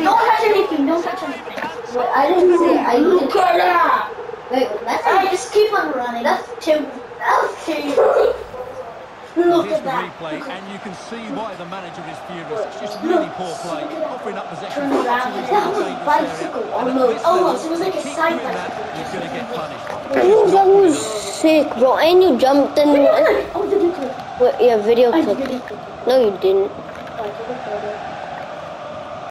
Don't touch anything. Don't touch anything. Wait, I didn't say. I didn't. Look at that. Wait, that's. I just keep on running. That's too. That's too. Look Here's at the that. replay, and you can see why the manager is furious. It's just really poor play, offering up possession. Turn around. That was a bicycle. Almost. It was like a side bicycle. You're going to get punished. That was sick, bro. And you jumped in. Oh, did you click? Wait, yeah, video I clip. didn't click. No, you didn't. Oh, I took a photo.